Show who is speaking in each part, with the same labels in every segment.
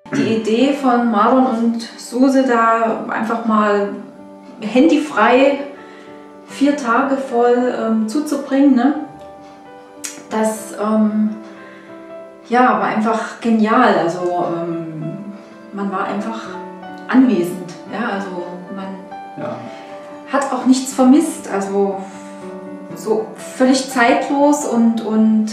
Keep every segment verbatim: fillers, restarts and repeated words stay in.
Speaker 1: Die Idee von Marlon und Suse, da einfach mal handyfrei vier Tage voll ähm, zuzubringen, ne? Das ähm, ja, war einfach genial. Also ähm, man war einfach anwesend. Ja, also man
Speaker 2: ja.
Speaker 1: hat auch nichts vermisst. Also so völlig zeitlos und, und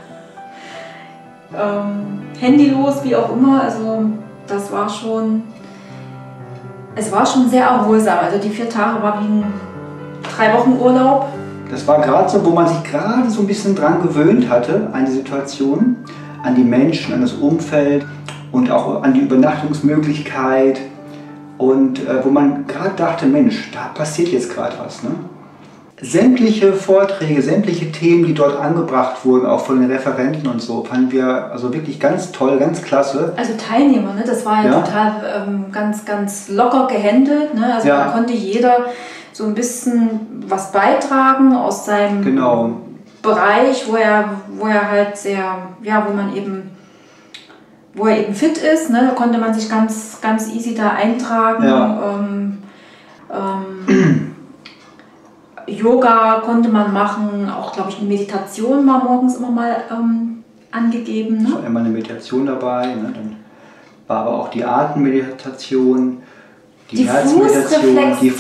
Speaker 1: ähm, handylos, wie auch immer. Also das war schon, es war schon sehr erholsam. Also die vier Tage war wie ein drei Wochen Urlaub.
Speaker 2: Das war gerade so, wo man sich gerade so ein bisschen dran gewöhnt hatte, an die Situation, an die Menschen, an das Umfeld und auch an die Übernachtungsmöglichkeit. Und äh, wo man gerade dachte, Mensch, da passiert jetzt gerade was. Ne? Sämtliche Vorträge, sämtliche Themen, die dort angebracht wurden, auch von den Referenten und so, fanden wir also wirklich ganz toll, ganz klasse.
Speaker 1: Also Teilnehmer, ne? Das war ja, ja. total ähm, ganz, ganz locker gehandelt. Ne? Also
Speaker 2: ja.
Speaker 1: da konnte jeder so ein bisschen was beitragen aus seinem
Speaker 2: genau.
Speaker 1: Bereich, wo er, wo er halt sehr, ja, wo man eben, wo er eben fit ist. Ne? Da konnte man sich ganz, ganz easy da eintragen.
Speaker 2: Ja.
Speaker 1: Ähm, ähm, Yoga konnte man machen, auch glaube ich eine Meditation war morgens immer mal ähm, angegeben. Ne?
Speaker 2: Es war immer eine Meditation dabei, ne? Dann war aber auch die Atemmeditation, die,
Speaker 1: die
Speaker 2: Herzmeditation, die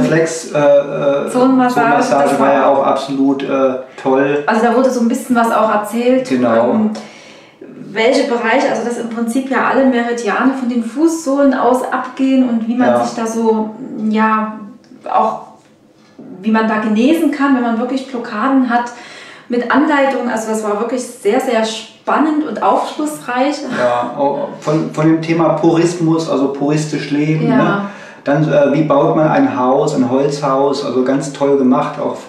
Speaker 2: Fußreflex-Zonenmassage äh, war ja auch absolut äh, toll.
Speaker 1: Also da wurde so ein bisschen was auch erzählt.
Speaker 2: Genau.
Speaker 1: Ähm, welche Bereiche, also dass im Prinzip ja alle Meridiane von den Fußsohlen aus abgehen und wie man
Speaker 2: ja.
Speaker 1: sich da so, ja, auch wie man da genesen kann, wenn man wirklich Blockaden hat, mit Anleitung. Also das war wirklich sehr, sehr spannend und aufschlussreich.
Speaker 2: Ja, auch von, von dem Thema Purismus, also puristisch leben.
Speaker 1: Ja.
Speaker 2: Ne? Dann äh, wie baut man ein Haus, ein Holzhaus, also ganz toll gemacht. Auch,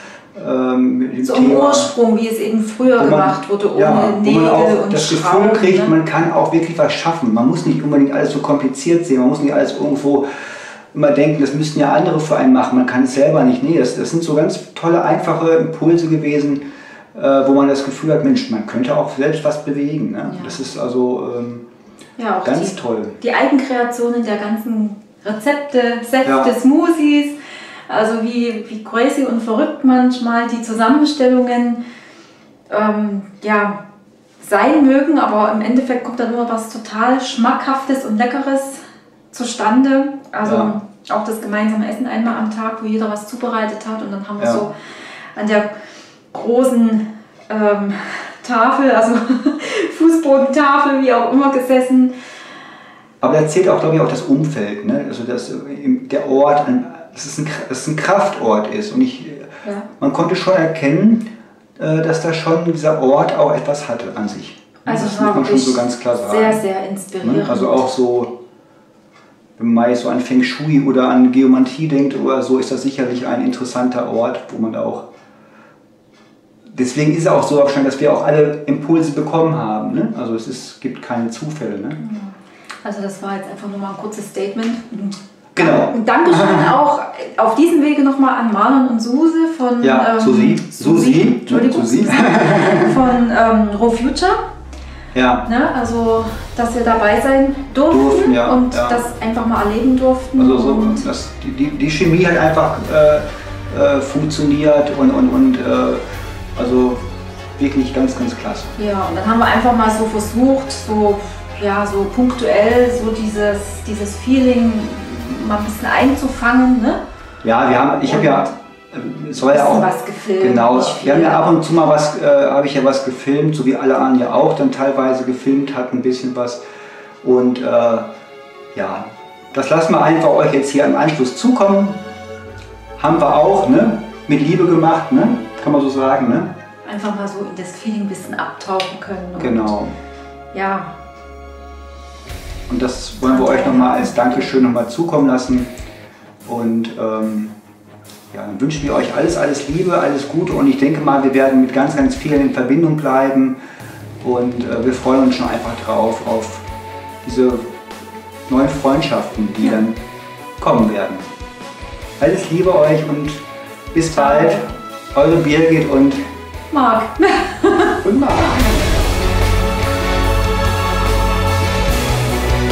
Speaker 2: ähm, mit dem
Speaker 1: so im Ursprung, wie es eben früher man, gemacht wurde, ohne
Speaker 2: ja,
Speaker 1: Nägel
Speaker 2: wo man auch
Speaker 1: und
Speaker 2: das
Speaker 1: Schrauben,
Speaker 2: Gefühl kriegt,
Speaker 1: ne?
Speaker 2: Man kann auch wirklich was schaffen. Man muss nicht unbedingt alles so kompliziert sehen, man muss nicht alles irgendwo immer denken, das müssten ja andere für einen machen, man kann es selber nicht. Nee, das, das sind so ganz tolle, einfache Impulse gewesen, äh, wo man das Gefühl hat, Mensch, man könnte auch selbst was bewegen. Ne? Ja. Das ist also ähm,
Speaker 1: ja, auch
Speaker 2: ganz
Speaker 1: die,
Speaker 2: toll.
Speaker 1: Die Eigenkreationen der ganzen Rezepte, Säfte,
Speaker 2: ja.
Speaker 1: Smoothies, also wie, wie crazy und verrückt manchmal die Zusammenstellungen ähm, ja, sein mögen, aber im Endeffekt kommt dann nur was total Schmackhaftes und Leckeres zustande. Also ja. auch das gemeinsame Essen einmal am Tag, wo jeder was zubereitet hat und dann haben wir ja. so an der großen ähm, Tafel, also Fußbodentafel, wie auch immer, gesessen.
Speaker 2: Aber da zählt auch, glaube ich, auch das Umfeld, ne? Also dass der Ort, ein, dass, es ein, dass es ein Kraftort ist. Und ich, ja. man konnte schon erkennen, dass da schon dieser Ort auch etwas hatte an sich.
Speaker 1: Also
Speaker 2: das muss man schon so ganz klar sagen.
Speaker 1: Sehr, sehr inspirierend.
Speaker 2: Also auch so, wenn man jetzt so an Feng Shui oder an Geomantie denkt oder so, ist das sicherlich ein interessanter Ort, wo man da auch... Deswegen ist es auch so wahrscheinlich, dass wir auch alle Impulse bekommen haben. Ne? Also es ist, gibt keine Zufälle. Ne?
Speaker 1: Also das war jetzt einfach nur mal ein kurzes Statement.
Speaker 2: Genau.
Speaker 1: Und Dankeschön auch auf diesem Wege nochmal an Marlon und Suse von...
Speaker 2: Ja,
Speaker 1: ähm,
Speaker 2: Susi.
Speaker 1: Susi. Entschuldigung.
Speaker 2: Susi.
Speaker 1: Von ähm, Raw Future.
Speaker 2: Ja.
Speaker 1: Ne, also, dass wir dabei sein durften,
Speaker 2: durften ja,
Speaker 1: und
Speaker 2: ja.
Speaker 1: das einfach mal erleben durften.
Speaker 2: Also so,
Speaker 1: und
Speaker 2: das, die, die Chemie hat einfach äh, äh, funktioniert und, und, und äh, also wirklich ganz, ganz klasse.
Speaker 1: Ja, und dann haben wir einfach mal so versucht, so, ja, so punktuell so dieses, dieses Feeling mal ein bisschen einzufangen. Ne?
Speaker 2: Ja, wir haben, ich habe ja, es war ja auch
Speaker 1: was gefilmt.
Speaker 2: Genau,
Speaker 1: nicht viel,
Speaker 2: wir haben ja ab und zu mal was, äh, habe ich ja was gefilmt, so wie alle anderen ja auch dann teilweise gefilmt hatten, ein bisschen was. Und äh, ja, das lassen wir einfach euch jetzt hier im Anschluss zukommen. Haben wir auch, ne? Mit Liebe gemacht, ne? Kann man so sagen, ne?
Speaker 1: Einfach mal so in das Feeling ein bisschen abtauchen können. Und
Speaker 2: genau.
Speaker 1: Ja.
Speaker 2: Und das wollen wir euch nochmal als Dankeschön nochmal zukommen lassen. Und ähm, ja, dann wünschen wir euch alles, alles Liebe, alles Gute. Und ich denke mal, wir werden mit ganz, ganz vielen in Verbindung bleiben. Und äh, wir freuen uns schon einfach drauf, auf diese neuen Freundschaften, die ja. dann kommen werden. Alles Liebe euch und bis bald. Eure Birgit und
Speaker 1: Marc.
Speaker 2: und Marc.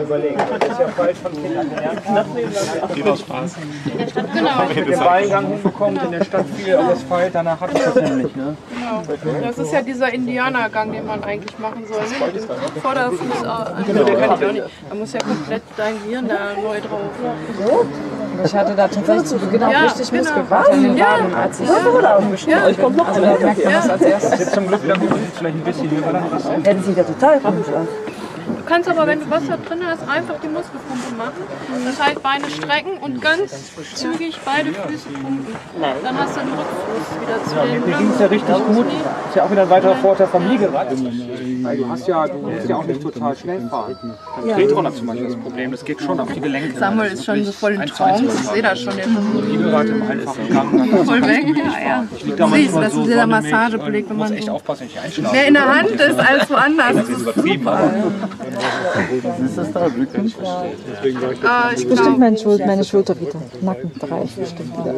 Speaker 3: überlegen. Das ist ja falsch von Kindern gelernt.
Speaker 4: Lieber Spaß.
Speaker 5: In der Stadt, genau.
Speaker 3: Wenn den Beingang hinbekommt, in der Stadt viel Asphalt, danach hat man das nämlich. Ne?
Speaker 5: Genau. Das ist ja dieser Indianergang, den man eigentlich machen soll. Ne? Mit dem Vorderfuß. Also, den kann ich auch nicht. Man muss ja komplett dein Gehirn da neu drauf.
Speaker 6: Ich hatte da tatsächlich zu Beginn auch
Speaker 5: Ja,
Speaker 6: richtig
Speaker 5: genau.
Speaker 6: Muskelkater in den Waden, als ich ja. umgestellt habe. Also da merkt man das als erstes.
Speaker 3: Jetzt zum Glück dann vielleicht ein bisschen höher.
Speaker 6: Ja, das sieht ja total komisch aus.
Speaker 5: Du kannst aber, wenn du Wasser drin hast, einfach die Muskelpumpe machen. Das heißt, Beine strecken und ganz zügig beide Füße pumpen. Dann hast du den Rückfluss wieder zu den
Speaker 3: Mir ging es ja richtig gut. Ist ja auch wieder ein weiterer Vorteil vom Liegerad. Weil du hast ja, du musst ja auch nicht total schnell fahren. Beim Tretroller zum Beispiel das Problem, das geht schon auf die Gelenke.
Speaker 5: Samuel ist schon so voll im Traum. Ich sehe das schon.
Speaker 3: Liegerad im einfachen Gang.
Speaker 5: Voll weg. Ja, ja.
Speaker 3: Ich lieg da
Speaker 5: Du siehst,
Speaker 3: manchmal
Speaker 5: das
Speaker 3: so
Speaker 5: ist dieser
Speaker 3: sonnemäßig
Speaker 5: Massagebeleg, wenn
Speaker 3: und muss
Speaker 5: man
Speaker 3: echt
Speaker 5: so
Speaker 3: aufpassen, wenn ich einschlafe.
Speaker 5: mehr in der Hand ist als woanders.
Speaker 3: Das ist übertrieben, aber
Speaker 4: Ist das da wirklich?
Speaker 5: Äh, ich
Speaker 6: Bestimmt
Speaker 5: glaube,
Speaker 6: meine, Schul meine Schulter wieder. Nackenbereich bestimmt wieder.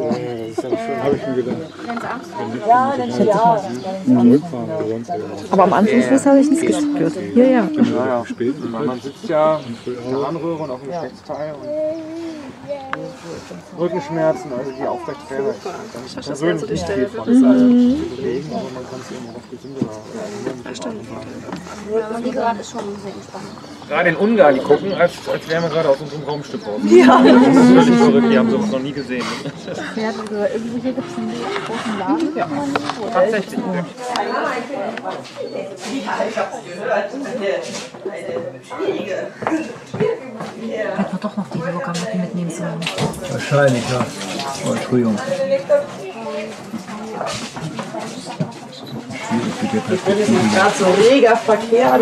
Speaker 6: Aber am Anfangsfuß habe ich nichts gespürt. Ja, ja.
Speaker 3: ja, ja. Man sitzt ja in der Harnröhre und auf dem Geschlechtsteil und Rückenschmerzen, also die Aufrechtfähigkeit. Das ist persönlich nicht viel von. Das ist also nicht belegen, aber man kann es eben auch gesünder.
Speaker 7: Das Liegerad ist schon sehr entspannt.
Speaker 3: Gerade in Ungarn, die gucken, als, als wären wir gerade aus unserem Raumstück raus. Ja. Das ist völlig verrückt, die haben sowas noch nie gesehen.
Speaker 7: Ja, irgendwo hier gibt es einen großen Laden.
Speaker 3: Ja, tatsächlich.
Speaker 1: Hätten wir doch noch die Yogamatten mitnehmen sollen.
Speaker 2: Wahrscheinlich, ja. Oh, Entschuldigung.
Speaker 6: Gerade so reger Verkehr.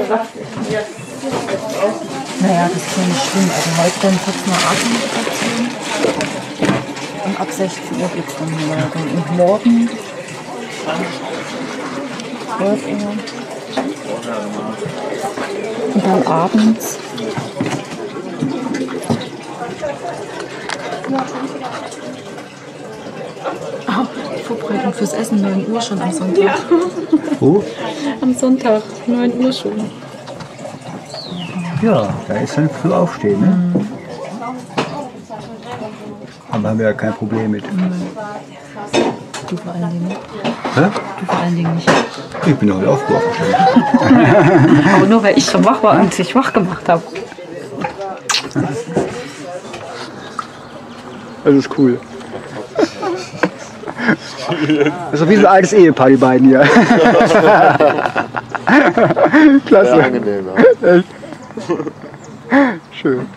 Speaker 6: Naja, das ist ja nicht schlimm. Also heute dann kurz eine Atemstation. Und ab sechzehn Uhr gibt es dann eine Morgen. Und morgen zwölf Uhr. Und dann abends. Ah, Vorbereitung fürs Essen, neun Uhr schon am Sonntag. Ja.
Speaker 2: Wo?
Speaker 6: Am Sonntag, neun Uhr schon.
Speaker 2: Ja, da ist dann früh aufstehen, ne? Mhm. Aber haben wir ja kein Problem mit.
Speaker 6: Du vor allen Dingen.
Speaker 2: Hä?
Speaker 6: Du vor allen Dingen nicht.
Speaker 2: Ich bin heute auch früh aufgestanden.
Speaker 6: Aber nur weil ich schon wach war und dich wach gemacht habe.
Speaker 2: Das ist cool. Das ist wie so ein altes Ehepaar, die beiden hier. Klasse.
Speaker 4: Sehr angenehm, ja.
Speaker 2: Echt. Schön.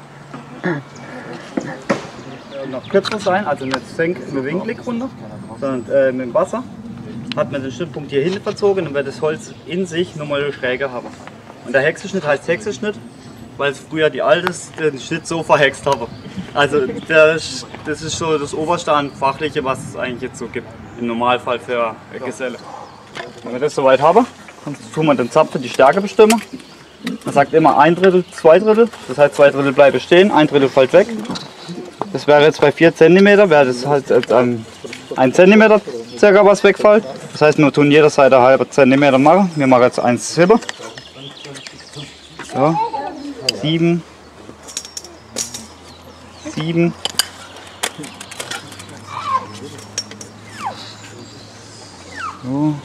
Speaker 8: Noch kürzer sein, also nicht senk, eine Winkelrunde, sondern äh, mit dem Wasser hat man den Schnittpunkt hier hinten verzogen und wird das Holz in sich nochmal schräger haben. Und der Hexenschnitt heißt Hexenschnitt, weil es früher die Altes den Schnitt so verhext haben. Also der, das ist so das Oberste an Fachliche, was es eigentlich jetzt so gibt, im Normalfall für Geselle. Wenn wir das soweit haben, dann tun wir den Zapfen die Stärke bestimmen. Man sagt immer ein Drittel, zwei Drittel, das heißt zwei Drittel bleiben stehen, ein Drittel fällt weg. Das wäre jetzt bei vier Zentimeter, wäre das halt ähm, ein Zentimeter circa was wegfällt. Das heißt, wir tun jeder Seite halbe Zentimeter machen. Wir machen jetzt eins Silber. So, sieben, sieben. So.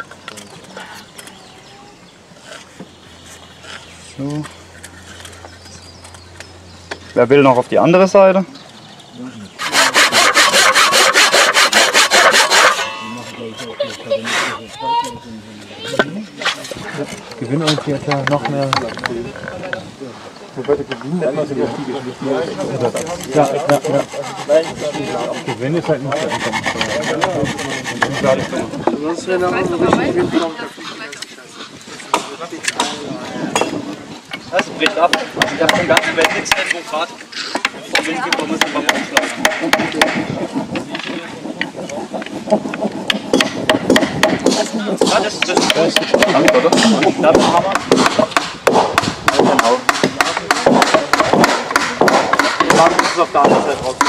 Speaker 8: So. Wer will noch auf die andere Seite?
Speaker 3: Gewinnorientierter, noch mehr. Ja, ja, ja. Gewinn ist halt nicht der
Speaker 8: Das bricht ab. Ich habe vom ganzen Welt nichts mehr, wo gerade vom Wind gekommen ist und beim Umschlagen. Ja, das ist das. Das ist das, oder? Da haben wir. Genau. Wir machen es auf der anderen Seite raus.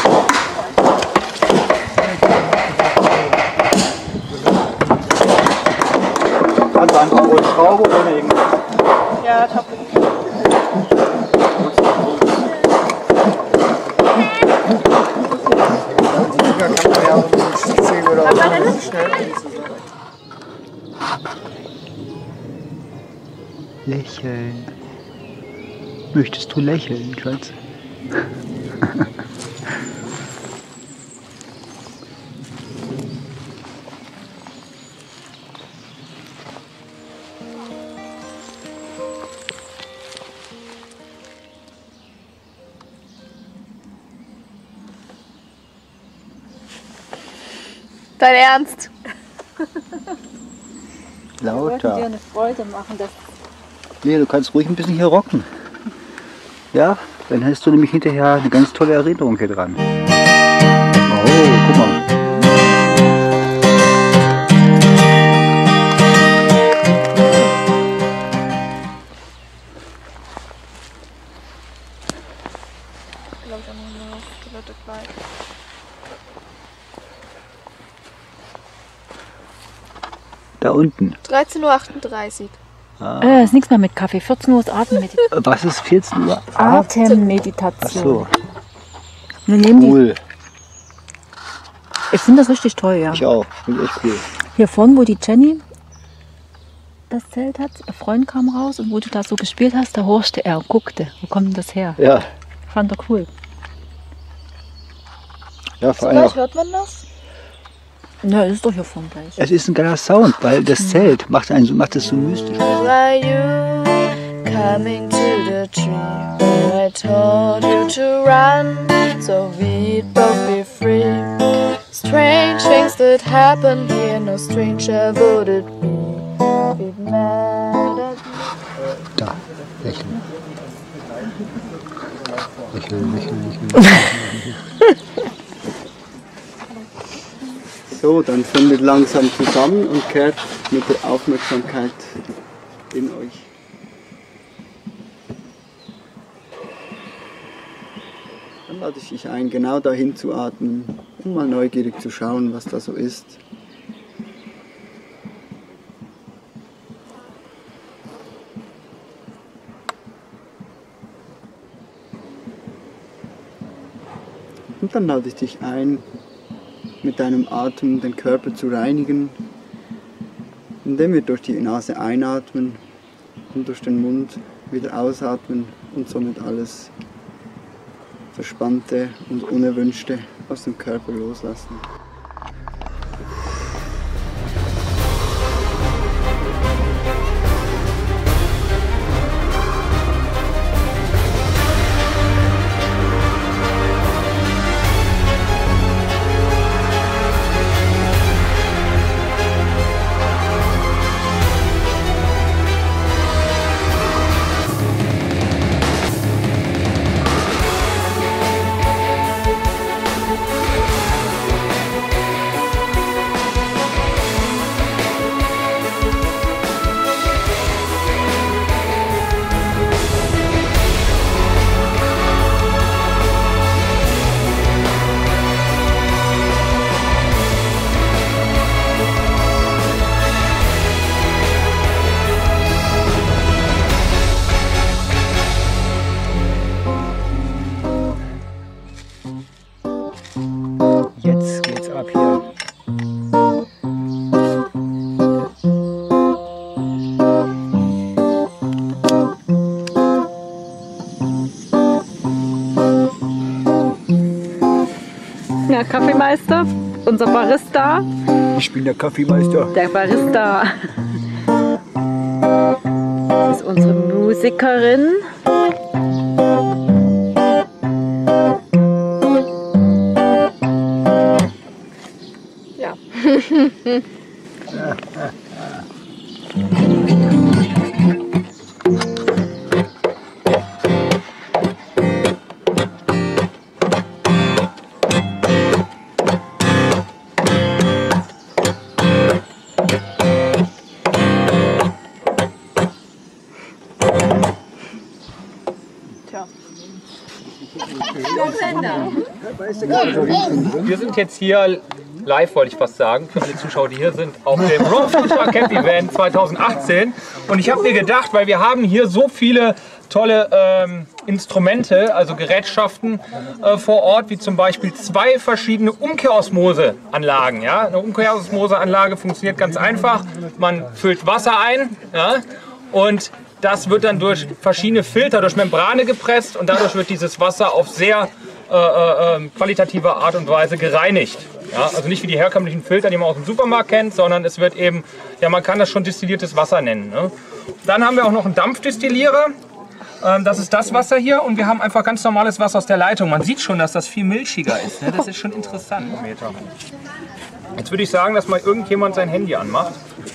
Speaker 8: Ganz einfach ohne Schraube, ohne irgendwas.
Speaker 5: ja, top.
Speaker 2: Lächeln. Möchtest du lächeln, Schatz?
Speaker 5: Dein Ernst?
Speaker 2: Lauter.
Speaker 6: Wir wollten dir eine Freude machen, dass
Speaker 2: Nee, du kannst ruhig ein bisschen hier rocken. Ja, dann hast du nämlich hinterher eine ganz tolle Erinnerung hier dran. Oh, guck mal. Da unten.
Speaker 5: dreizehn Uhr achtunddreißig.
Speaker 2: Ah.
Speaker 6: Äh, ist nichts mehr mit Kaffee. vierzehn Uhr ist Atemmeditation.
Speaker 2: Was ist vierzehn Uhr?
Speaker 6: Atemmeditation.
Speaker 2: Ach so,
Speaker 6: Wir nehmen
Speaker 2: cool.
Speaker 6: die, ich finde das richtig toll, ja.
Speaker 2: Ich auch. Finde echt cool.
Speaker 6: Hier vorne, wo die Jenny das Zelt hat, ihr Freund kam raus und wo du da so gespielt hast, da horchte er und guckte. Wo kommt denn das her?
Speaker 2: Ja,
Speaker 6: Fand er cool.
Speaker 2: ja vor allem
Speaker 5: Vielleicht
Speaker 2: auch.
Speaker 5: hört man das?
Speaker 6: Ja, das ist doch hier vorne gleich.
Speaker 2: Es ist ein geiler Sound, weil das Zelt macht, einen, so- macht es so mystisch.
Speaker 5: Were you coming to the tree where I told you to run so we'd both be free? Strange things that happen here, no stranger would it be. It mattered.
Speaker 2: Da, lächeln. Lächeln, lächeln, lächeln.
Speaker 8: So, dann findet langsam zusammen und kehrt mit der Aufmerksamkeit in euch. Dann lade ich dich ein, genau dahin zu atmen, um mal neugierig zu schauen, was da so ist. Und dann lade ich dich ein, mit deinem Atem den Körper zu reinigen, indem wir durch die Nase einatmen und durch den Mund wieder ausatmen und somit alles Verspannte und Unerwünschte aus dem Körper loslassen.
Speaker 2: Jetzt geht's ab hier.
Speaker 6: Ja, Kaffeemeister, unser Barista.
Speaker 2: Ich bin der Kaffeemeister.
Speaker 6: Der Barista. Das ist unsere Musikerin.
Speaker 5: Ja.
Speaker 3: Wir sind jetzt hier live wollte ich fast sagen, für alle Zuschauer, die hier sind, auf dem Raw Future Camp Event zweitausendachtzehn. Und ich habe mir gedacht, weil wir haben hier so viele tolle ähm, Instrumente, also Gerätschaften äh, vor Ort, wie zum Beispiel zwei verschiedene Umkehrosmose-Anlagen. Ja? Eine Umkehrosmose-Anlage funktioniert ganz einfach. Man füllt Wasser ein, ja? Und das wird dann durch verschiedene Filter, durch Membrane gepresst und dadurch wird dieses Wasser auf sehr äh, äh, qualitative Art und Weise gereinigt. Ja? Also nicht wie die herkömmlichen Filter, die man aus dem Supermarkt kennt, sondern es wird eben, ja, man kann das schon destilliertes Wasser nennen. Ne? Dann haben wir auch noch einen Dampfdestillierer. Das ist das Wasser hier und wir haben einfach ganz normales Wasser aus der Leitung. Man sieht schon, dass das viel milchiger ist. Ne? Das ist schon interessant. Jetzt würde ich sagen, dass mal irgendjemand sein Handy anmacht.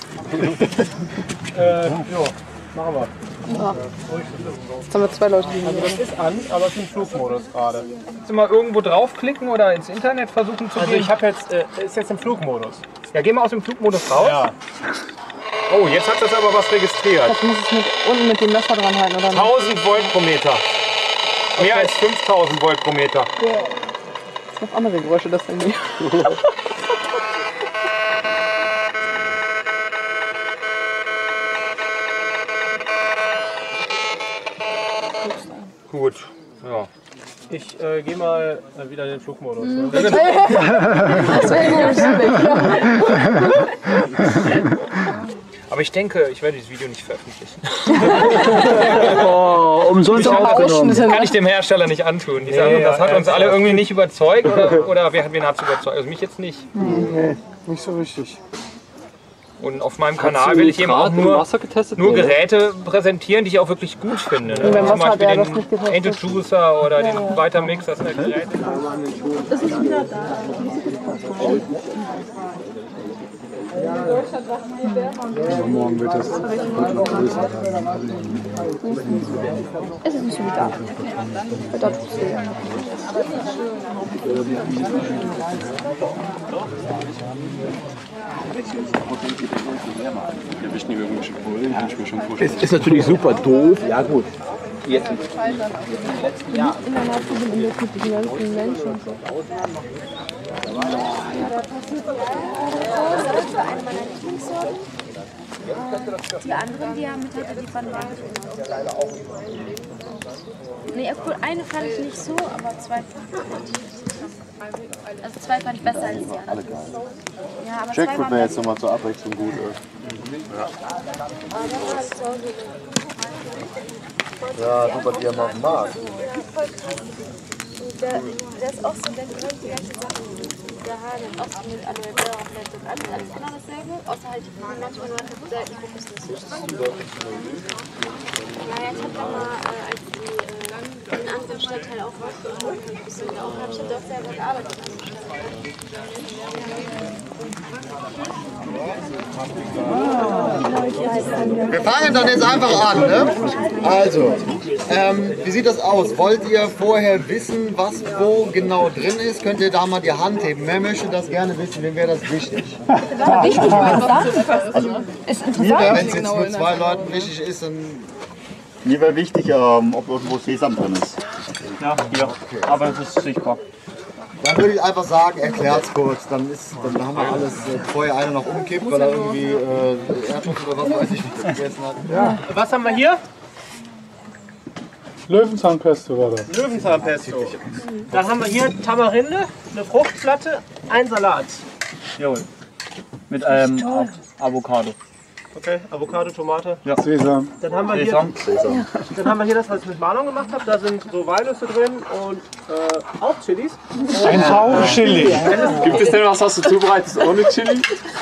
Speaker 3: äh, jo, machen wir.
Speaker 7: Ja. Jetzt haben wir zwei Leute, die
Speaker 3: also das ist an, aber es ist im Flugmodus gerade. Willst du mal irgendwo draufklicken oder ins Internet versuchen zu
Speaker 9: also
Speaker 3: gehen?
Speaker 9: Ich habe jetzt, äh, ist jetzt im Flugmodus.
Speaker 3: Ja, geh mal aus dem Flugmodus raus.
Speaker 9: Ja.
Speaker 3: Oh, jetzt hat das aber was registriert.
Speaker 7: Das muss es mit, unten mit dem Messer dran halten, oder?
Speaker 3: tausend Volt pro Meter. Mehr okay. als fünftausend Volt pro Meter.
Speaker 7: Ja. Das macht andere Geräusche, das Handy.
Speaker 3: Gut, ja.
Speaker 9: Ich äh, gehe mal äh, wieder in den Flugmodus.
Speaker 7: Mhm.
Speaker 9: Ne?
Speaker 7: Das wäre
Speaker 3: Aber ich denke, ich werde dieses Video nicht veröffentlichen.
Speaker 2: Oh, umsonst aufgenommen.
Speaker 3: Das kann ich dem Hersteller nicht antun. Die sagen,
Speaker 9: Nee,
Speaker 3: das hat
Speaker 9: ja,
Speaker 3: uns alle irgendwie nicht überzeugt. Oder, oder wer, wen hat es überzeugt? Also mich jetzt nicht.
Speaker 9: Nee, nicht so richtig.
Speaker 3: Und auf meinem Kanal will ich eben auch nur, nur Geräte präsentieren, die ich auch wirklich gut finde. Ne?
Speaker 7: Wenn
Speaker 3: Zum Beispiel
Speaker 7: der
Speaker 3: den Angel Juicer oder den Vitamix, das sind halt Geräte.
Speaker 7: Das ist wieder da.
Speaker 4: Morgen wird das größer sein.
Speaker 7: Es ist nicht so wie da. Verdammt.
Speaker 2: Es ist natürlich super doof. Ja gut. Jetzt.
Speaker 7: Innerhalb von dem Internet mit den ganzen Menschen und so.
Speaker 10: Die anderen, die haben mit die fanden gar nicht gut. Nee, cool, eine fand ich nicht so, aber zwei fand ich. Also zwei fand ich besser als die anderen. Ja, aber
Speaker 4: Jackfruit wäre jetzt nochmal zur Abwechslung gut. Ja, super, die haben auf dem Markt.
Speaker 10: Der, der ist auch so, der gehört die gleichen Sachen. Der Haare auch so mit Aloe Vera und alles, alles genau dasselbe, außer halt manchmal nur selten Kokosnuss. Ja, jetzt hat er mal, äh, als die äh, in anderen Stadtteil auch was gemacht haben, ich habe doch selber gearbeitet.
Speaker 11: Wir fangen dann jetzt einfach an, ne? Also, ähm, wie sieht das aus? Wollt ihr vorher wissen, was wo genau drin ist? Könnt ihr da mal die Hand heben? Wer möchte das gerne wissen? Wem wäre das wichtig?
Speaker 7: Ja, wichtig, also, ist interessant.
Speaker 11: Wenn es jetzt nur zwei Leuten wichtig ist, dann...
Speaker 4: Mir wäre wichtig, ähm, ob irgendwo Sesam drin ist.
Speaker 8: Ja, hier. Aber das ist sichtbar.
Speaker 11: Dann würde ich einfach sagen, erklärt's kurz. Dann, ist, dann haben wir alles, äh, bevor ja einer noch umkippt, weil er irgendwie äh, Erdnuss oder was weiß ich nicht gegessen hat.
Speaker 9: Ja. Was haben wir hier?
Speaker 4: Löwenzahnpesto war das.
Speaker 9: Löwenzahnpesto. Dann haben wir hier Tamarinde, eine Fruchtplatte, ein Salat.
Speaker 8: Jawohl. Mit ähm, Avocado.
Speaker 9: Okay, Avocado, Tomate.
Speaker 8: Ja.
Speaker 4: Sesam.
Speaker 9: Dann haben wir hier,
Speaker 8: Sesam.
Speaker 9: Sesam. Dann haben wir hier das, was ich mit Marlon gemacht habe. Da sind so Walnüsse drin und äh, auch Chilis.
Speaker 4: Ein Hauch Chili.
Speaker 8: Gibt es denn was, was du zubereitest ohne Chili?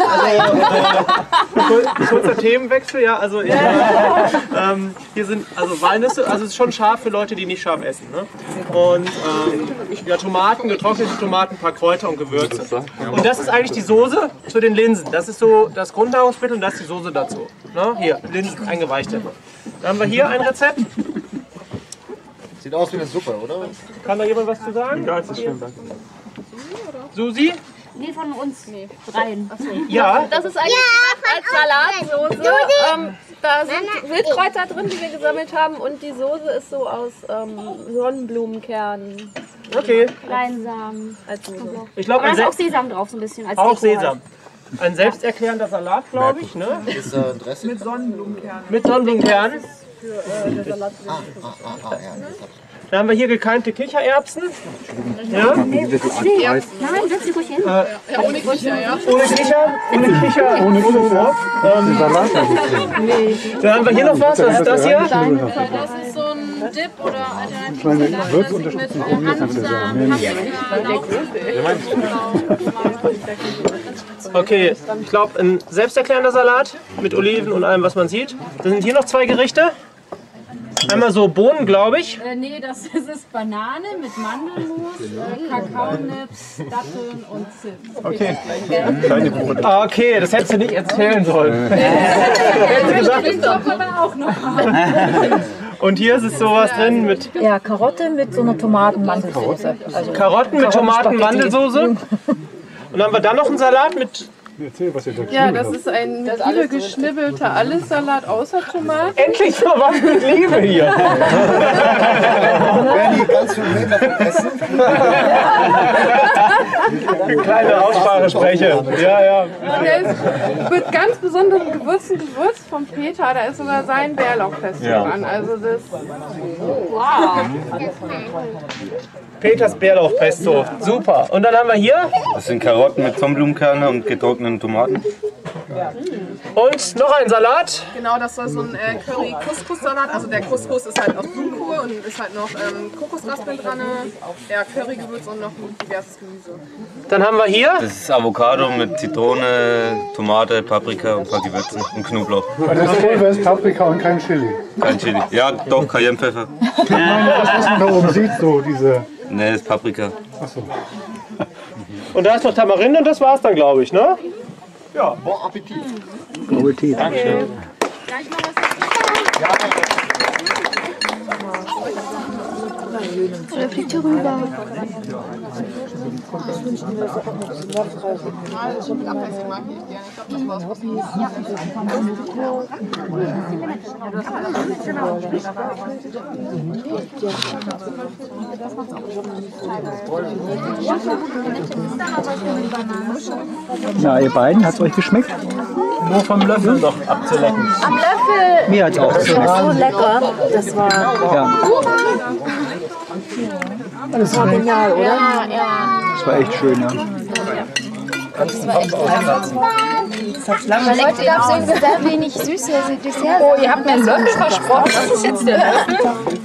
Speaker 9: Also, äh, kurzer Themenwechsel, ja. Also ich, äh, ähm, hier sind also Walnüsse, also es ist schon scharf für Leute, die nicht scharf essen. Ne? Und ähm, ja, Tomaten, getrocknete Tomaten, ein paar Kräuter und Gewürze. Und das ist eigentlich die Soße zu den Linsen. Das ist so das Grundnahrungsmittel und das ist die Soße dazu. Ne? Hier, Linsen eingeweichte. Dann haben wir hier ein Rezept.
Speaker 11: Sieht aus wie eine Suppe, oder?
Speaker 9: Kann da jemand was zu sagen?
Speaker 4: Ja, das ist schön, danke.
Speaker 9: Susi?
Speaker 10: Nee, von uns nee. dreien.
Speaker 9: Ja.
Speaker 12: Das ist eigentlich als Salatsoße. Ähm, da sind Wildkräuter drin, die wir gesammelt haben. Und die Soße ist so aus ähm, Sonnenblumenkernen
Speaker 9: Okay.
Speaker 10: Leinsamen.
Speaker 9: Ich glaube,
Speaker 10: Aber da ist auch Sesam drauf, so ein bisschen. Als
Speaker 9: auch
Speaker 10: Deko
Speaker 9: Sesam.
Speaker 10: halt.
Speaker 9: Ein selbsterklärender Salat, glaube ich. Ne?
Speaker 11: Ist äh, ein Dressing?
Speaker 7: Mit Sonnenblumenkernen.
Speaker 9: Mit Sonnenblumenkernen.
Speaker 7: Für äh, der Salat.
Speaker 11: Ah, ah, ah, ja.
Speaker 9: Dann haben wir hier gekeimte Kichererbsen. Ja.
Speaker 10: Nein, setz sie ruhig hin.
Speaker 9: Äh,
Speaker 7: Ja, ohne Kicher, ja.
Speaker 9: Ohne Kicher, ohne Kicher, ohne Wurf. Ähm, dann haben wir hier noch was. Was ist das hier?
Speaker 7: Das ist so ein Dip oder alternativ Salat mit Hanfsamen, Paprika,
Speaker 9: Okay, ich glaube ein selbsterklärender Salat mit Oliven und allem, was man sieht. Dann sind hier noch zwei Gerichte. Einmal so Bohnen, glaube ich.
Speaker 7: Äh, nee, das ist, ist Banane mit Mandelmus, äh, Kakaonips, Datteln und Zimt.
Speaker 9: Okay. Keine Bohnen. Ah, okay, das hättest du nicht erzählen sollen. Hättest du gesagt.
Speaker 7: Den kommt aber auch noch an.
Speaker 9: Und hier ist es sowas drin mit
Speaker 6: Ja, Karotte mit so einer Tomaten-Mandelsoße. Also
Speaker 9: Karotten mit Tomaten-Mandelsoße. Und dann haben wir dann noch einen Salat mit...
Speaker 13: Erzähl, was ihr da
Speaker 7: Ja, das ist ein Liebe geschnibbelter Alles-Salat außer Tomaten.
Speaker 9: Endlich mal was mit Liebe hier.
Speaker 11: Bernie, kannst du mit essen?
Speaker 9: Eine kleine Aussprache spreche. Ja, ja.
Speaker 7: Der ist mit ganz besonderen Gewürzen gewürzt von Peter. Da ist sogar sein Bärlauchfest
Speaker 3: Ja.
Speaker 7: dran. Also das.
Speaker 10: Wow.
Speaker 9: Peters Bärlauchpesto. Super. Und dann haben wir hier
Speaker 14: Das sind Karotten mit Sonnenblumenkerne und getrockneten Tomaten.
Speaker 9: und noch ein Salat.
Speaker 7: Genau, das war so ein äh, Curry-Couscous-Salat. Also der Couscous ist halt aus Blumenkohl und ist halt noch ähm, Kokosraspeln dran, ja, Currygewürz und noch ein diverses Gemüse.
Speaker 9: Dann haben wir hier
Speaker 14: Das ist Avocado mit Zitrone, Tomate, Paprika und ein paar Gewürzen und Knoblauch.
Speaker 13: Also das Pulver ist Paprika und kein Chili.
Speaker 14: Kein Chili. Ja, doch, Cayennepfeffer.
Speaker 13: Nein, das, was man da oben sieht, so diese...
Speaker 14: Ne, das ist Paprika.
Speaker 13: Achso.
Speaker 9: und da ist noch Tamarinde und das war's dann, glaube ich, ne? Ja.
Speaker 11: Bon Appetit.
Speaker 2: Guten Appetit.
Speaker 9: Dankeschön.
Speaker 10: Oder fliegt hier rüber.
Speaker 2: Na, ihr beiden, hat es euch geschmeckt?
Speaker 9: Nur vom Löffel noch abzulecken.
Speaker 10: Am Löffel.
Speaker 2: Mir hat es auch
Speaker 6: Das
Speaker 2: geschmeckt.
Speaker 6: war so lecker. Das war,
Speaker 2: Ja,
Speaker 6: das war genial, oder?
Speaker 10: Ja, ja.
Speaker 2: das war echt schön, ja.
Speaker 10: Das war echt klasse. Aber Leute, gab es irgendwie sehr wenig süße Dessert.
Speaker 7: Oh, ihr habt mir einen Löffel versprochen. Das ist jetzt der Löffel.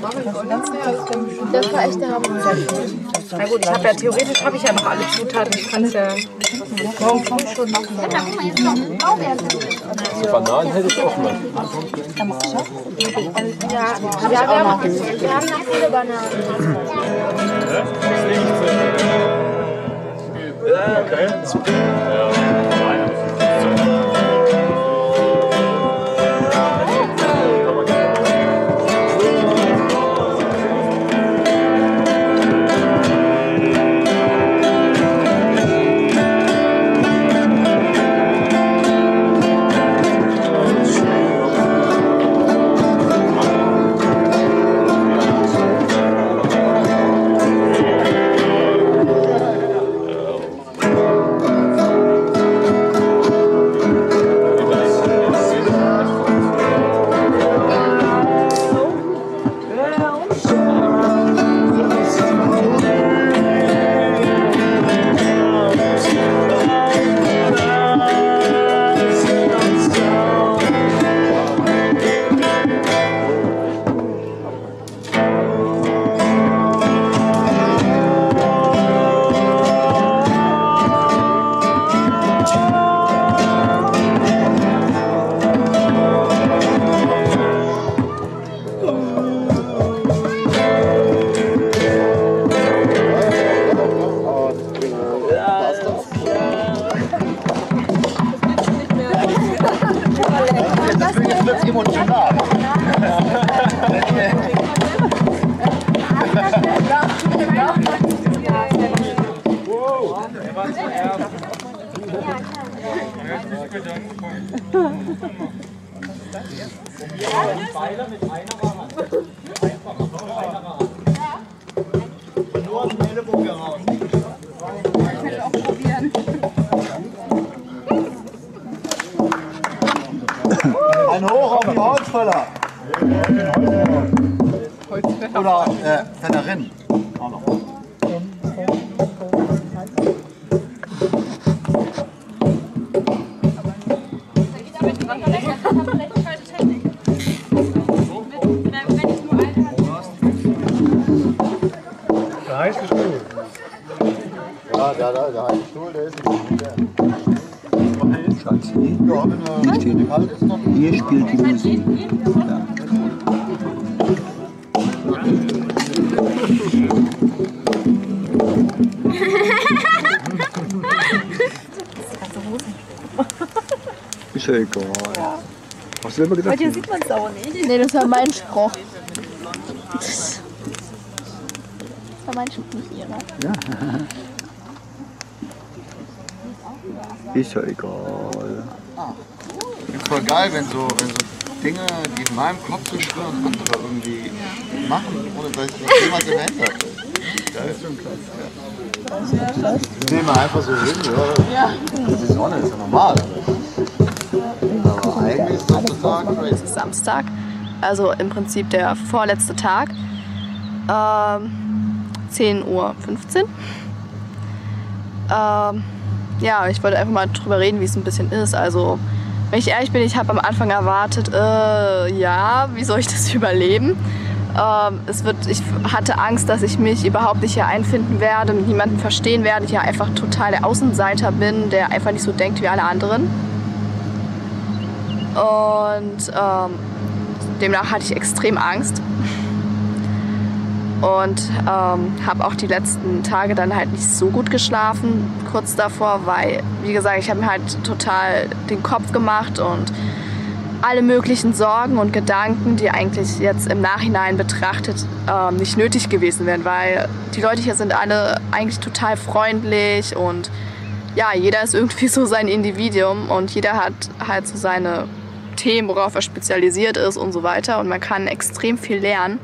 Speaker 10: Das war echt der Hammer.
Speaker 7: Na gut, ich habe ja theoretisch habe ich ja noch alle Zutaten. Ich kann es ja morgen früh schon machen.
Speaker 3: Bananen hätte ich auch mal.
Speaker 10: Ja, ja, wir haben, wir haben noch viele Bananen.
Speaker 11: Nur Holzfäller. Oder äh, Fällerin. Auch noch.
Speaker 13: Der heiße Stuhl.
Speaker 11: Ja, der, der, der heiße Stuhl, der ist nicht der.
Speaker 2: Schatz,
Speaker 11: Ja, wenn er
Speaker 2: steht.
Speaker 11: kalt ist, dann...
Speaker 2: Hier spielt die Musik. Ja. Ist ja egal. Hast du immer gesagt?
Speaker 6: Bei dir sieht man es auch nicht.
Speaker 10: Nee, das war mein Spruch. Das war mein Spruch, nicht ihrer.
Speaker 2: Ja. Ist ja egal.
Speaker 11: Ich finde es voll geil, wenn so, wenn so Dinge, die in meinem Kopf so schwirren, andere irgendwie machen, ohne dass ich das jemals erwähnt habe. Geil. Das ist schon krass. Ich nehme einfach so hin, ja. Die Sonne ist ja normal. Aber eigentlich ist das total crazy.
Speaker 5: Es ist Samstag, also im Prinzip der vorletzte Tag. Ähm, zehn Uhr fünfzehn. Ähm, ja, ich wollte einfach mal drüber reden, wie es ein bisschen ist. Also, wenn ich ehrlich bin, ich habe am Anfang erwartet, äh, ja, wie soll ich das überleben? Ähm, es wird, ich hatte Angst, dass ich mich überhaupt nicht hier einfinden werde, mit niemandem verstehen werde, ich ja einfach total der Außenseiter bin, der einfach nicht so denkt wie alle anderen. Und ähm, demnach hatte ich extrem Angst. Und ähm, habe auch die letzten Tage dann halt nicht so gut geschlafen, kurz davor, weil, wie gesagt, ich habe mir halt total den Kopf gemacht und alle möglichen Sorgen und Gedanken, die eigentlich jetzt im Nachhinein betrachtet ähm, nicht nötig gewesen wären, weil die Leute hier sind alle eigentlich total freundlich und ja, jeder ist irgendwie so sein Individuum und jeder hat halt so seine Themen, worauf er spezialisiert ist und so weiter und man kann extrem viel lernen.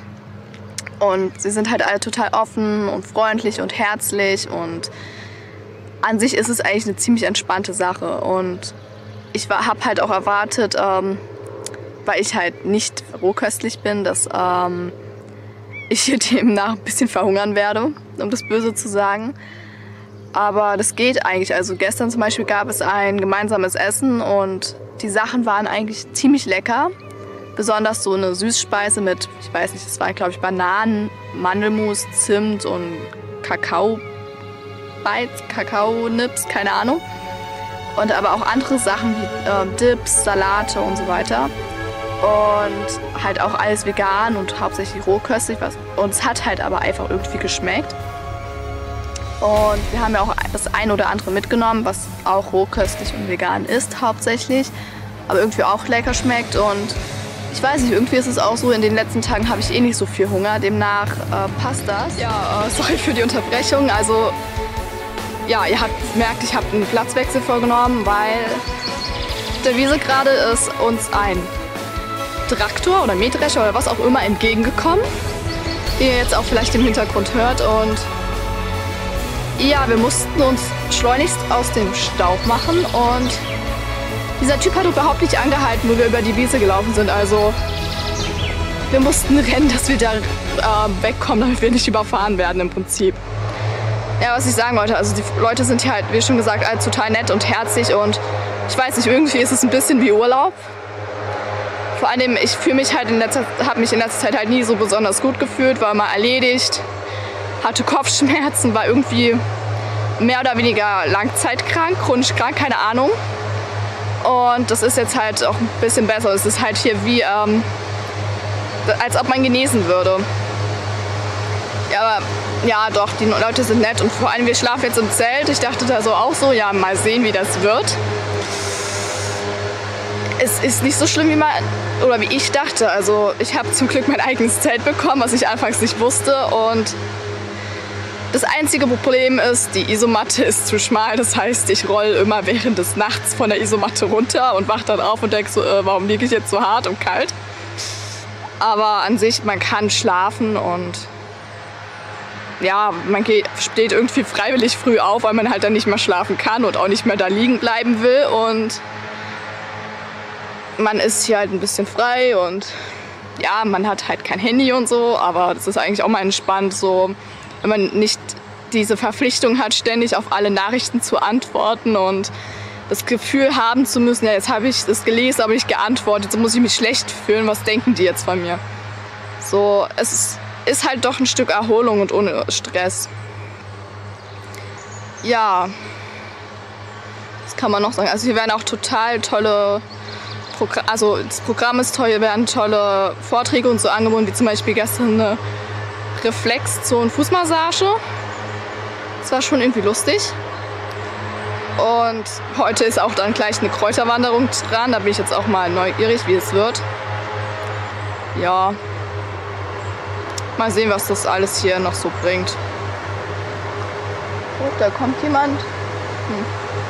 Speaker 5: Und sie sind halt alle total offen und freundlich und herzlich und an sich ist es eigentlich eine ziemlich entspannte Sache. Und ich habe halt auch erwartet, ähm, weil ich halt nicht rohköstlich bin, dass ähm, ich hier demnach ein bisschen verhungern werde, um das Böse zu sagen. Aber das geht eigentlich. Also gestern zum Beispiel gab es ein gemeinsames Essen und die Sachen waren eigentlich ziemlich lecker. Besonders so eine Süßspeise mit, ich weiß nicht, das war glaube ich Bananen, Mandelmus, Zimt und Kakao, Bites, Kakao-Nips, keine Ahnung. Und aber auch andere Sachen wie äh, Dips, Salate und so weiter. Und halt auch alles vegan und hauptsächlich rohköstlich. Was, und es hat halt aber einfach irgendwie geschmeckt. Und wir haben ja auch das ein oder andere mitgenommen, was auch rohköstlich und vegan ist hauptsächlich. Aber irgendwie auch lecker schmeckt und ich weiß nicht, irgendwie ist es auch so, in den letzten Tagen habe ich eh nicht so viel Hunger, demnach äh, passt das. Ja, äh, sorry für die Unterbrechung, also ja, ihr habt gemerkt, ich habe einen Platzwechsel vorgenommen, weil der Wiese gerade ist uns ein Traktor oder Mähdrescher oder was auch immer entgegengekommen, wie ihr jetzt auch vielleicht im Hintergrund hört und ja, wir mussten uns schleunigst aus dem Staub machen und dieser Typ hat überhaupt nicht angehalten, wo wir über die Wiese gelaufen sind. Also wir mussten rennen, dass wir da äh, wegkommen, damit wir nicht überfahren werden im Prinzip. Ja, was ich sagen wollte, also die Leute sind hier halt, wie schon gesagt, alle total nett und herzlich und ich weiß nicht, irgendwie ist es ein bisschen wie Urlaub. Vor allem, ich fühle mich halt in letzter, habe mich in letzter Zeit halt nie so besonders gut gefühlt, war mal erledigt, hatte Kopfschmerzen, war irgendwie mehr oder weniger langzeitkrank, chronisch krank, keine Ahnung. Und das ist jetzt halt auch ein bisschen besser. Es ist halt hier wie, ähm, als ob man genesen würde. Ja, aber ja, doch, die Leute sind nett und vor allem, wir schlafen jetzt im Zelt. Ich dachte da so auch so, ja, mal sehen, wie das wird. Es ist nicht so schlimm, wie man, oder wie ich dachte. Also ich habe zum Glück mein eigenes Zelt bekommen, was ich anfangs nicht wusste. Und das einzige Problem ist, die Isomatte ist zu schmal. Das heißt, ich rolle immer während des Nachts von der Isomatte runter und wache dann auf und denke so, äh, warum liege ich jetzt so hart und kalt? Aber an sich, man kann schlafen und ja, man geht, steht irgendwie freiwillig früh auf, weil man halt dann nicht mehr schlafen kann und auch nicht mehr da liegen bleiben will. Und man ist hier halt ein bisschen frei und ja, man hat halt kein Handy und so, aber das ist eigentlich auch mal entspannt, so, wenn man nicht diese Verpflichtung hat, ständig auf alle Nachrichten zu antworten und das Gefühl haben zu müssen, ja, jetzt habe ich das gelesen, aber nicht geantwortet, jetzt muss ich mich schlecht fühlen, was denken die jetzt von mir? So, es ist, ist halt doch ein Stück Erholung und ohne Stress. Ja, das kann man noch sagen. Also hier werden auch total tolle Programme, also das Programm ist toll, hier werden tolle Vorträge und so angeboten, wie zum Beispiel gestern eine Reflex- und Fußmassage. Das war schon irgendwie lustig. Und heute ist auch dann gleich eine Kräuterwanderung dran. Da bin ich jetzt auch mal neugierig, wie es wird. Ja. Mal sehen, was das alles hier noch so bringt. Oh, da kommt jemand. Hm.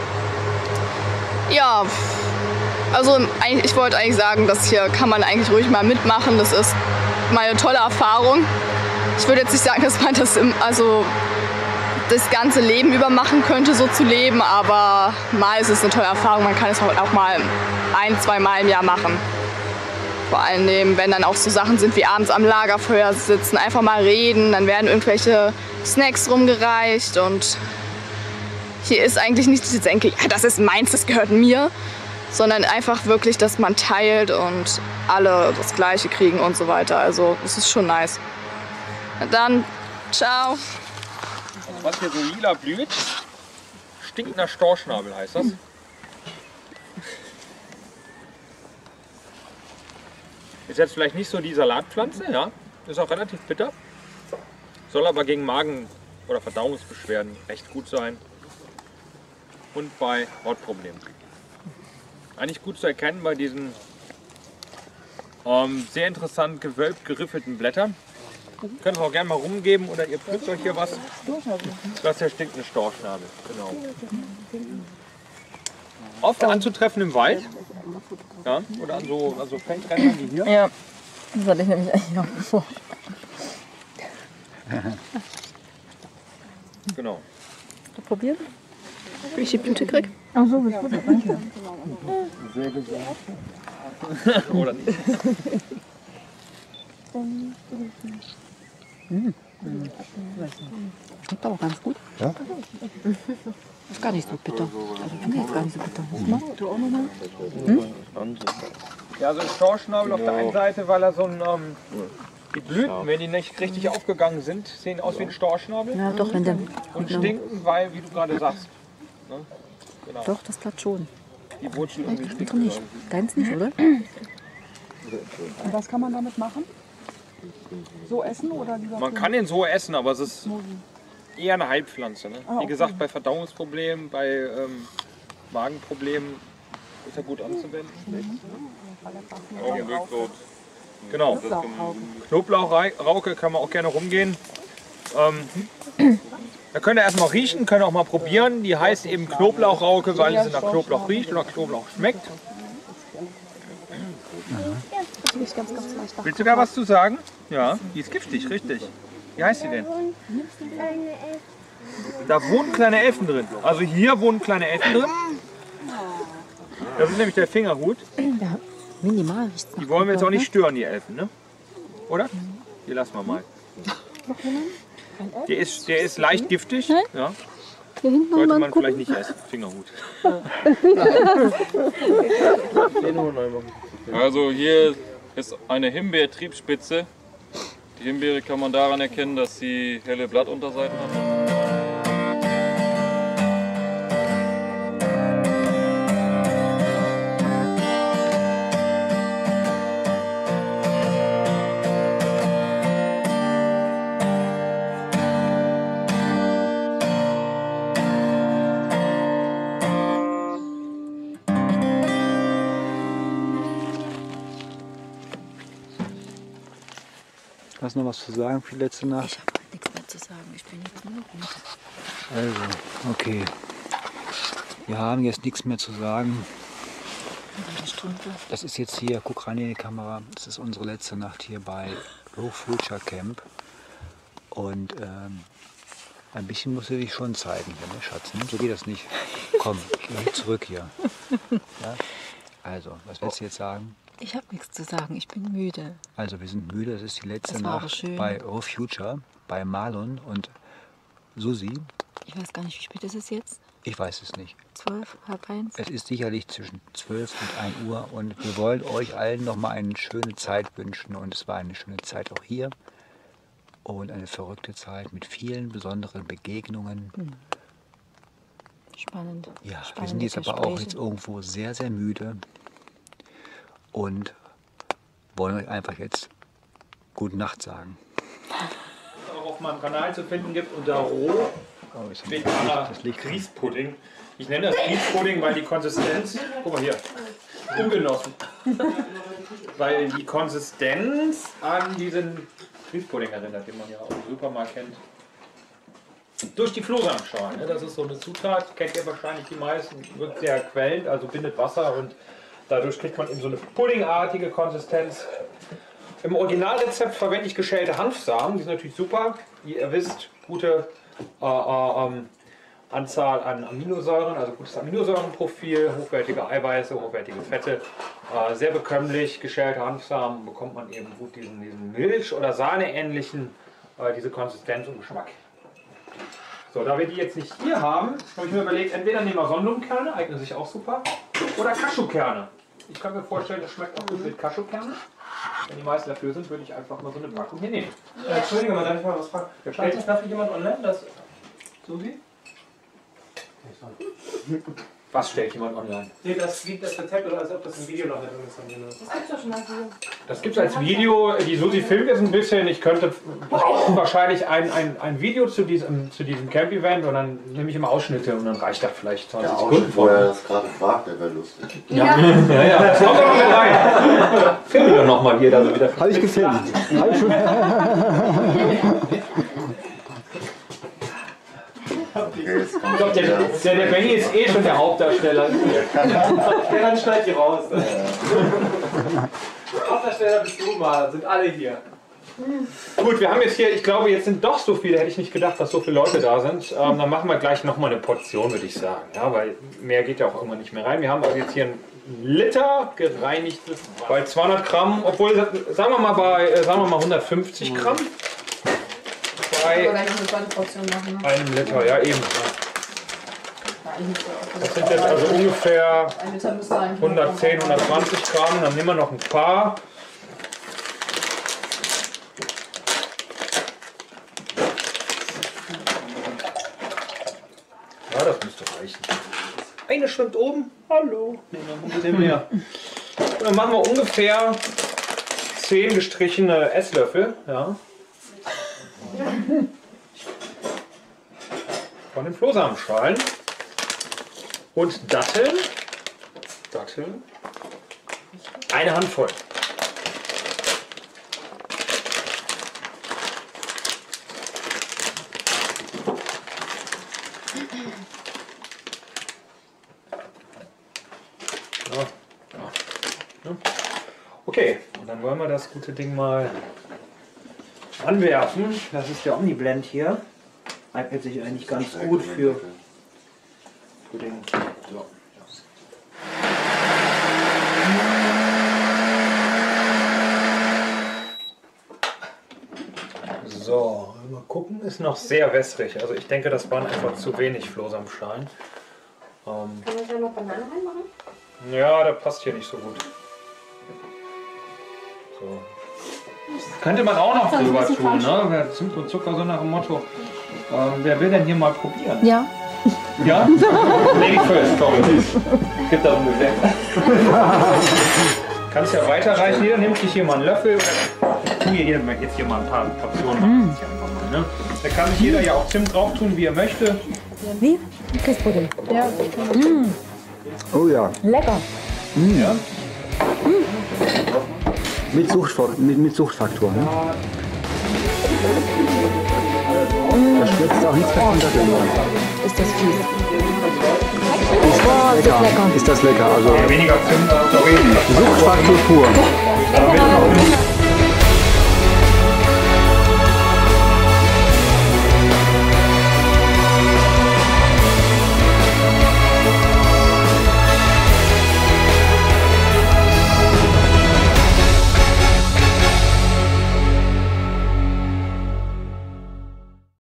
Speaker 5: Ja, also ich wollte eigentlich sagen, das hier kann man eigentlich ruhig mal mitmachen. Das ist mal eine tolle Erfahrung. Ich würde jetzt nicht sagen, dass man das im, also das ganze Leben über machen könnte, so zu leben, aber mal ist es eine tolle Erfahrung. Man kann es auch mal ein, zwei Mal im Jahr machen. Vor allem, wenn dann auch so Sachen sind wie abends am Lagerfeuer sitzen, einfach mal reden, dann werden irgendwelche Snacks rumgereicht und hier ist eigentlich nicht, dass ich denke, ja, das ist meins, das gehört mir, sondern einfach wirklich, dass man teilt und alle das Gleiche kriegen und so weiter. Also es ist schon nice. Na dann, ciao.
Speaker 3: Was hier so lila blüht, stinkender Storchschnabel heißt das. Ist jetzt vielleicht nicht so die Salatpflanze, ja, ist auch relativ bitter, soll aber gegen Magen- oder Verdauungsbeschwerden recht gut sein und bei Hautproblemen. Eigentlich gut zu erkennen bei diesen ähm, sehr interessant gewölbt geriffelten Blättern. Könnt ihr auch gerne mal rumgeben oder ihr pflückt euch hier was. Das ist der stinkende Storchschnabel, genau. Oft anzutreffen im Wald, ja, oder an so, an so Feldrändern wie hier.
Speaker 6: Ja, das hatte ich nämlich eigentlich auch vor.
Speaker 3: Genau.
Speaker 6: Du probiert?
Speaker 5: Wie ich die Blüte krieg?
Speaker 6: Ach so, das wird danke.
Speaker 3: Sehr gesund. Oder nicht?
Speaker 6: Mmh. Schmeckt aber ganz gut.
Speaker 11: Ja?
Speaker 6: Ist gar nicht so bitter. Also ich finde jetzt gar nicht so bitter. Du auch nochmal? Hm?
Speaker 3: Ja, so ein Storchschnabel auf der einen Seite, weil er so ein, ähm, die Blüten, wenn die nicht richtig aufgegangen sind, sehen aus wie ein Storchschnabel.
Speaker 6: Ja, doch, wenn der.
Speaker 3: Und stinken, weil, wie du gerade sagst. Ne? Genau.
Speaker 6: Doch, das Blatt schon.
Speaker 3: Die Wurzel irgendwie
Speaker 6: Du
Speaker 3: stinken.
Speaker 6: nicht. Deins nicht, oder?
Speaker 15: Und was kann man damit machen? So essen oder lieber?
Speaker 3: Man kann den so essen, aber es ist eher eine Heilpflanze. Ne?
Speaker 15: Ah,
Speaker 3: Wie
Speaker 15: okay.
Speaker 3: gesagt, bei Verdauungsproblemen, bei ähm, Magenproblemen ist er gut anzuwenden. Augenblickbrot. Genau. Knoblauchrauke kann man auch gerne rumgehen. Ähm, da könnt ihr erstmal riechen, könnt ihr auch mal probieren. Die heißt eben Knoblauchrauke, weil sie nach Knoblauch riecht oder Knoblauch schmeckt. Willst du gar was zu sagen? Ja, die ist giftig, richtig. Wie heißt sie denn? Da wohnen kleine Elfen drin. Also hier wohnen kleine Elfen drin. Das ist nämlich der Fingerhut.
Speaker 6: Ja, minimal riecht's nach
Speaker 3: Die wollen wir jetzt auch nicht
Speaker 6: Knoblauch,
Speaker 3: stören, die Elfen, ne? Oder? Die lassen wir mal. Der ist, der ist leicht giftig. Ja.
Speaker 6: Hier hinten
Speaker 3: Sollte
Speaker 6: mal
Speaker 3: man
Speaker 6: gucken.
Speaker 3: vielleicht nicht essen. Fingerhut.
Speaker 14: Also hier ist eine Himbeertriebspitze. Die Himbeere kann man daran erkennen, dass sie helle Blattunterseiten hat.
Speaker 2: Hast du noch was zu sagen für die letzte Nacht?
Speaker 6: Ich habe halt nichts mehr zu sagen. Ich bin jetzt nur noch runter.
Speaker 2: Also, okay. Wir haben jetzt nichts mehr zu sagen. Das ist jetzt hier, guck rein in die Kamera, das ist unsere letzte Nacht hier bei Low Future Camp. Und ähm, ein bisschen musst du dich schon zeigen hier, ne, Schatz? Ne? So geht das nicht. Komm, geh zurück hier. Ja? Also, was willst du jetzt sagen?
Speaker 6: Ich habe nichts zu sagen, ich bin müde.
Speaker 2: Also, wir sind müde, das ist die letzte
Speaker 6: Das war aber
Speaker 2: Nacht
Speaker 6: schön.
Speaker 2: bei Raw Future, bei Marlon und Susi.
Speaker 6: Ich weiß gar nicht, wie spät ist es jetzt?
Speaker 2: Ich weiß es nicht.
Speaker 6: Zwölf, halb eins?
Speaker 2: Es ist sicherlich zwischen zwölf und ein Uhr und wir wollen euch allen noch mal eine schöne Zeit wünschen und es war eine schöne Zeit auch hier und eine verrückte Zeit mit vielen besonderen Begegnungen.
Speaker 6: Hm. Spannend.
Speaker 2: Ja, wir
Speaker 6: Spannende
Speaker 2: sind jetzt aber auch
Speaker 6: Gespräche.
Speaker 2: jetzt irgendwo sehr, sehr müde und wollen euch einfach jetzt Gute Nacht sagen.
Speaker 3: Auch auf meinem Kanal zu finden gibt unter roh veganer Grießpudding. Ich nenne das Grießpudding, weil die Konsistenz, guck mal hier, ungenossen, weil die Konsistenz an diesen Grießpudding erinnert, den man ja auch im Supermarkt kennt. Durch die Flohsamenschalen, ne? Das ist so eine Zutat, kennt ihr wahrscheinlich die meisten, wird sehr quellend, also bindet Wasser und dadurch kriegt man eben so eine puddingartige Konsistenz. Im Originalrezept verwende ich geschälte Hanfsamen, die sind natürlich super, wie ihr wisst, gute äh, äh, ähm, Anzahl an Aminosäuren, also gutes Aminosäurenprofil, hochwertige Eiweiße, hochwertige Fette, äh, sehr bekömmlich. Geschälte Hanfsamen bekommt man eben gut diesen, diesen Milch- oder Sahne-ähnlichen, äh, diese Konsistenz und Geschmack. So, da wir die jetzt nicht hier haben, habe ich mir überlegt, entweder nehmen wir Sonnenblumenkerne, eignen sich auch super, oder Cashewkerne. Ich kann mir vorstellen, das schmeckt auch gut mit Cashewkernen. Wenn die meisten dafür sind, würde ich einfach mal so eine Packung hier nehmen.
Speaker 9: Äh, Entschuldige mal, darf ich mal was fragen? Stellt sich dafür jemand online? Das Susi?
Speaker 3: Was stellt jemand online?
Speaker 9: Nee, das gibt das Rezept oder als ob das im Video noch nicht drin ist.
Speaker 10: Das gibt's doch schon als Video.
Speaker 3: Das gibt es als Video. Die Susi filmt jetzt ein bisschen. Ich könnte brauchen wahrscheinlich ein, ein, ein Video zu diesem, zu diesem Camp-Event und dann nehme ich immer Ausschnitte und dann reicht das vielleicht zwanzig
Speaker 11: Ja,
Speaker 3: Sekunden.
Speaker 11: wo er das gerade fragt, der wäre lustig.
Speaker 3: Ja, ja, ja. Das kommt doch noch mit rein. Film doch nochmal hier. Da so wieder.
Speaker 2: Habe ich gefilmt. Hab ich schon.
Speaker 3: Ich glaube, der, der, der Benny ist eh schon der Hauptdarsteller. Der dann schneidet die raus. Hauptdarsteller bist du mal, sind alle hier. Gut, wir haben jetzt hier, ich glaube, jetzt sind doch so viele, hätte ich nicht gedacht, dass so viele Leute da sind. Ähm, dann machen wir gleich nochmal eine Portion, würde ich sagen. Ja, weil mehr geht ja auch irgendwann nicht mehr rein. Wir haben also jetzt hier einen Liter gereinigtes bei zweihundert Gramm, obwohl, sagen wir mal, bei sagen wir mal hundertfünfzig Gramm. Bei
Speaker 7: Aber gleich noch eine zweite Portion machen. Ne?
Speaker 3: einem Liter, ja eben. Das sind jetzt also ungefähr
Speaker 7: Ein Liter müsste eigentlich
Speaker 3: hundertzehn, hundertzwanzig Gramm. Dann nehmen wir noch ein paar. Ja, das müsste reichen. Eine schwimmt oben. Hallo. Nehmen wir ein bisschen mehr. Und dann machen wir ungefähr zehn gestrichene Esslöffel. Ja. Von den Flohsamenschalen. Und Datteln. Datteln. Eine Handvoll. Ja. Ja. Okay, und dann wollen wir das gute Ding mal anwerfen. Das ist der Omniblend hier. Eignet sich eigentlich ganz gut für, für den. So. So, mal gucken, ist noch sehr wässrig. Also ich denke, das waren einfach zu wenig Flohsamenschalen. Ähm,
Speaker 10: Kann man da noch Banane reinmachen?
Speaker 3: ja, der passt hier nicht so gut. So. Könnte man auch noch drüber tun, ne? Zimt und Zucker, so nach dem Motto. Ähm, wer will denn hier mal probieren?
Speaker 6: Ja.
Speaker 3: Ja? Lady first, komm. Gib da ungefähr. Kannst ja weiterreichen. Jeder nimmt sich hier mal einen Löffel. Tu hier jetzt hier mal ein paar Portionen. Machen wir das hier einfach mal, ne? Da kann sich jeder ja auch Zimt drauf tun, wie er möchte.
Speaker 6: Wie? Käsepudding. Ja. Mm.
Speaker 2: Oh ja.
Speaker 6: Lecker.
Speaker 2: Mm. Ja. Mm. Mit, Suchtfaktor, mit, mit Suchtfaktor. Ne? Da spritzt auch nichts mehr von Datteln.
Speaker 6: Ist das fies?
Speaker 2: Ist,
Speaker 6: oh, ist
Speaker 2: lecker.
Speaker 6: das lecker.
Speaker 2: Ist das lecker. Also
Speaker 3: ja, weniger Zimt, sorry.
Speaker 2: Suchtfaktor pur.